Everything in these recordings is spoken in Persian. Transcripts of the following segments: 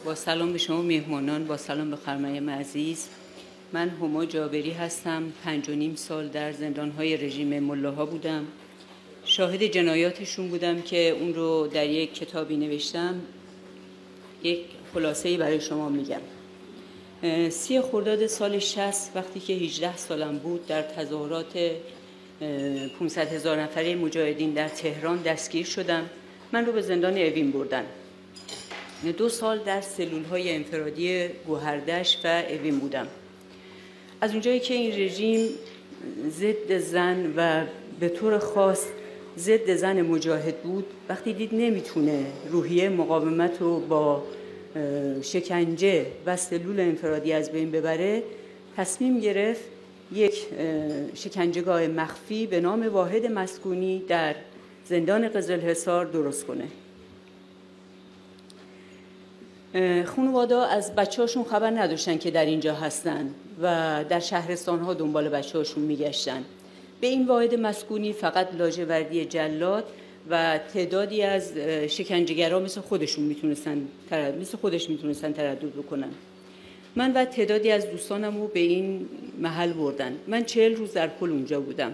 با سلام به شما مهمانان، با سلام به خرمایم عزیز. من هما جابری هستم. 5.5 سال در زندان‌های رژیم ملاها بودم. شاهد جنایاتشون بودم که اون رو در یک کتابی نوشتم. یک خلاصه‌ای برای شما میگم. 30 خرداد سال 60 وقتی که 18 سالم بود، در تظاهرات 500,000 نفره مجاهدین در تهران دستگیر شدم. من رو به زندان اوین بردن. 2 سال در سلول‌های انفرادی گوهردشت و اوین بودم. از اونجایی که این رژیم ضد زن و به طور خاص ضد زن مجاهد بود، وقتی دید نمیتونه روحیه مقاومت رو با شکنجه و سلول انفرادی از بین ببره، تصمیم گرفت یک شکنجهگاه مخفی به نام واحد مسکونی در زندان قزلحصار درست کنه. خانواده از بچه‌هاشون خبر نداشتن که در اینجا هستن و در شهرستان‌ها دنبال بچه‌هاشون میگشتن. به این واحد مسکونی فقط لاجوردی جلاد و تعدادی از شکنجهگران مثل خودش میتونستن تردد بکنن. من و تعدادی از دوستانم رو به این محل بردن. من 40 روز در کل اونجا بودم.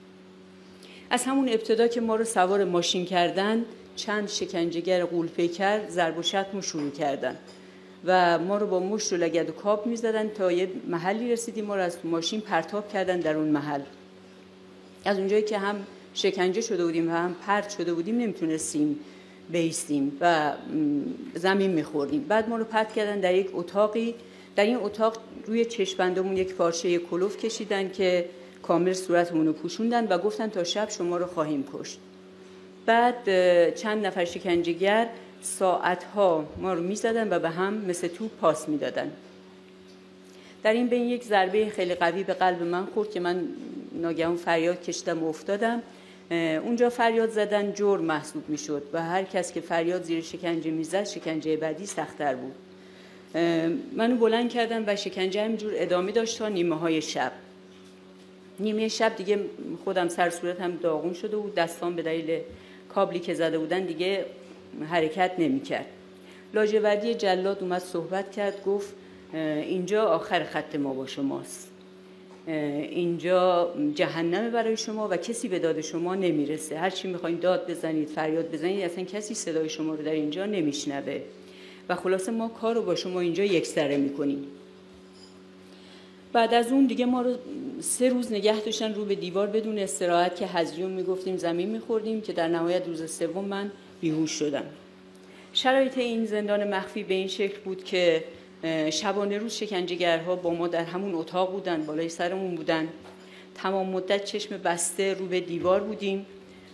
از همون ابتدا که ما رو سوار ماشین کردن، چند شکنجهگر غول‌پیکر ضرب و شتم رو شروع کردن و ما رو با مشت و لگد و کاب می‌زدن تا یه محلی رسیدیم. ما رو از ماشین پرتاب کردن در اون محل. از اونجایی که هم شکنجه شده بودیم و هم پرت شده بودیم، نمیتونستیم بایستیم و زمین می‌خوردیم. بعد ما رو پرت کردن در یک اتاقی. در این اتاق روی چشم‌بندمون یک پارچه کلوف کشیدن که کامل صورتمون رو پوشوندن و گفتن تا شب شما رو خواهیم کشت. بعد چند نفر شکنجهگر ساعتها ما رو می‌زدن و به هم مثل توپ پاس میدادن. در این بین یک ضربه خیلی قوی به قلب من خورد که من ناگهان فریاد کشیدم و افتادم. اونجا فریاد زدن جرم محسوب میشد و هر کس که فریاد زیر شکنجه میزد، شکنجه بعدی سخت‌تر بود. منو بلند کردن و شکنجه همینجور ادامه داشت تا نیمه‌های شب. نیمه شب دیگه خودم سر صورتم داغون شده بود، دستام به دلیل کابلی که زده بودن دیگه حرکت نمی‌کرد. لاجوردی جلاد اومد صحبت کرد، گفت اینجا آخر خط ما با شماست. اینجا جهنم برای شما و کسی به داد شما نمیرسه. هر چی می‌خواید داد بزنید، فریاد بزنید، اصلا کسی صدای شما رو در اینجا نمیشنوه. و خلاصه ما کار رو با شما اینجا یکسره می‌کنیم. بعد از اون دیگه ما رو 3 روز نگه داشتن رو به دیوار بدون استراحت که هزیون میگفتیم، زمین میخوردیم، که در نهایت روز 3 من بیهوش شدم. شرایط این زندان مخفی به این شکل بود که شبانه روز شکنجهگرها با ما در همون اتاق بودن، بالای سرمون بودن. تمام مدت چشم بسته رو به دیوار بودیم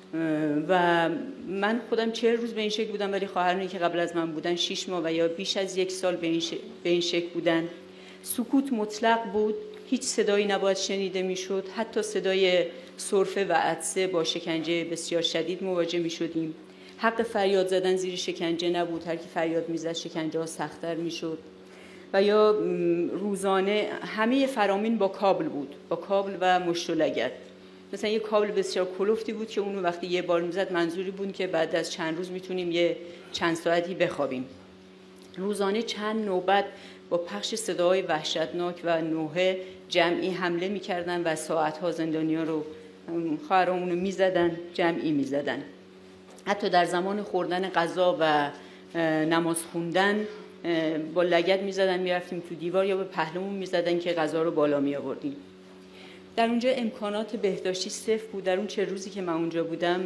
و من خودم 40 روز به این شکل بودم، ولی خواهرانی که قبل از من بودن 6 ماه و یا بیش از 1 سال به این شکل بودن. سکوت مطلق بود، هیچ صدایی نباید شنیده میشد. حتی صدای سرفه و عطسه با شکنجه بسیار شدید مواجه می شدیم. حق فریاد زدن زیر شکنجه نبود، هر کی فریاد میزد شکنجه ها سخت‌تر میشد. و یا روزانه همه فرامین با کابل بود، با کابل و مشت و لگد. مثلا یه کابل بسیار کلفتی بود که اونو وقتی یه بار میزد منظوری بود که بعد از چند روز میتونیم یه چند ساعتی بخوابیم. روزانه چند نوبت با پخش صداهای وحشتناک و نوحه جمعی حمله می‌کردن و ساعت‌ها زندانی‌ها رو، خواهرامون رو می‌زدن، جمعی می‌زدن. حتی در زمان خوردن غذا و نماز خوندن با لگد می‌زدن، می‌رفتیم تو دیوار یا به پهلومون می‌زدن که غذا رو بالا می‌آوردیم. در اونجا امکانات بهداشتی صفر بود. در اون 4 روزی که من اونجا بودم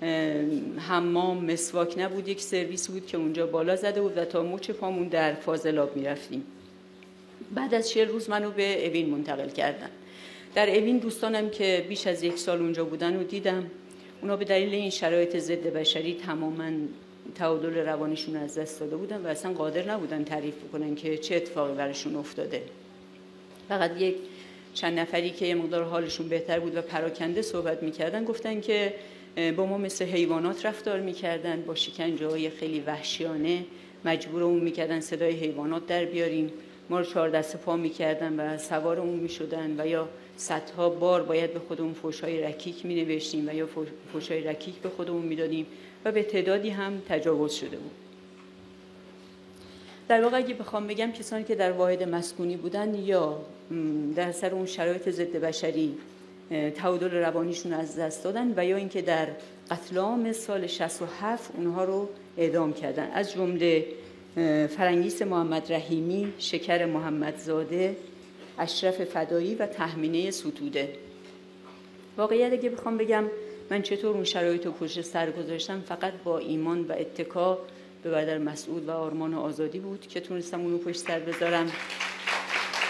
حمام، مسواک نبود. یک سرویس بود که اونجا بالا زده بود و تا مچ پامون در فاضلاب می‌رفتیم. بعد از 40 روز منو به اوین منتقل کردن. در اوین دوستانم که بیش از 1 سال اونجا بودن رو دیدم. اونا به دلیل این شرایط ضد بشری تماماً تعادل روانیشون از دست داده بودن و اصلا قادر نبودن تعریف بکنن که چه اتفاقی براشون افتاده. فقط یک چند نفری که یه مقدار حالشون بهتر بود و پراکنده صحبت می‌کردن گفتن که با ما مثل حیوانات رفتار می‌کردن، با شکنجه‌های خیلی وحشیانه مجبورمون می‌کردن صدای حیوانات در بیاریم. ما رو 4 دست پا می‌کردن و سوارمون می‌شدن و یا صدها بار باید به خودمون فحش‌های رکیک می‌نوشتیم و یا فحش‌های رکیک به خودمون می‌دادیم و به تعدادی هم تجاوز شده بود. در واقع اگه بخوام بگم کسانی که در واحد مسکونی بودن یا در سر اون شرایط ضد بشری تعادل روانیشون از دست دادن و یا اینکه در قتل عام سال 67 اونها رو اعدام کردن، از جمله فرنگیس محمد رحیمی، شکر محمدزاده، اشرف فدایی و تهمینه ستوده. واقعیت اگه بخوام بگم من چطور اون شرایط رو پشت سر گذاشتم، فقط با ایمان و اتکا به برادر مسعود و آرمان آزادی بود که تونستم اون رو پشت سر بذارم.